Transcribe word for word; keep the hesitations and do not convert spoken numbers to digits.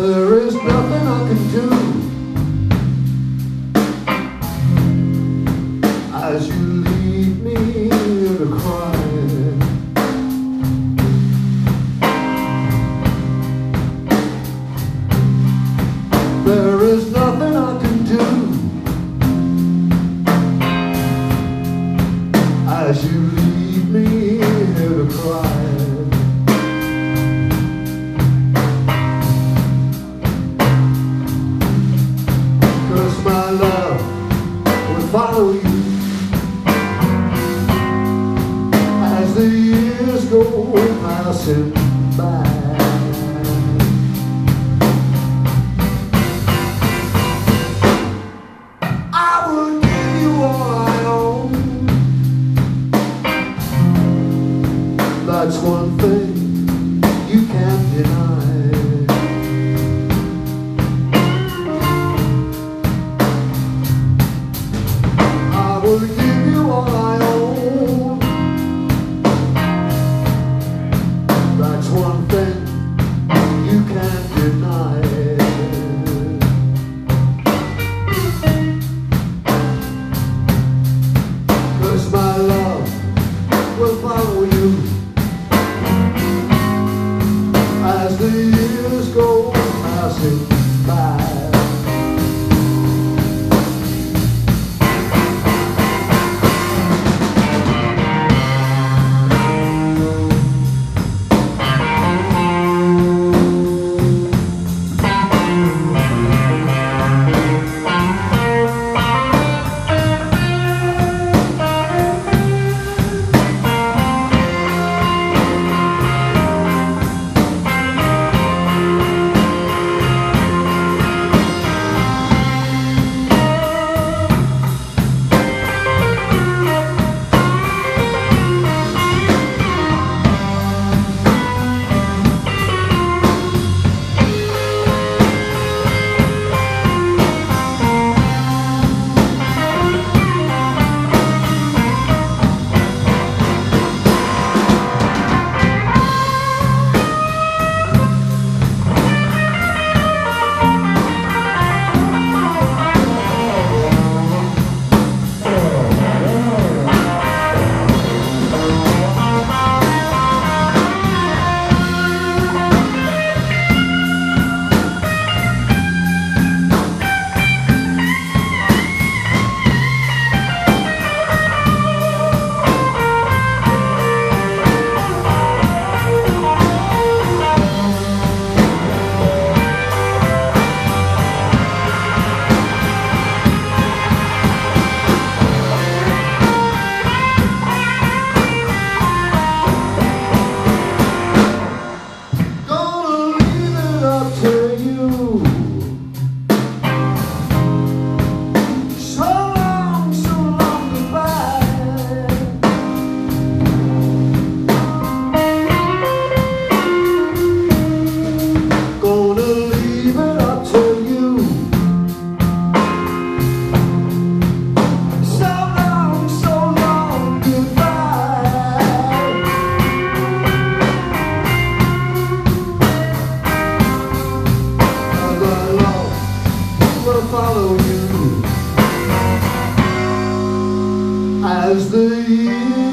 There is nothing I can do as you leave me to cry. There is nothing I can do as you leave me here to cry. My love will follow you as the years go passing by. I will give you all I own. That's one thing you can't deny. I will give you all I own. That's one thing you can't deny. Cause my love will follow you as the years go passing by. Follow you as the years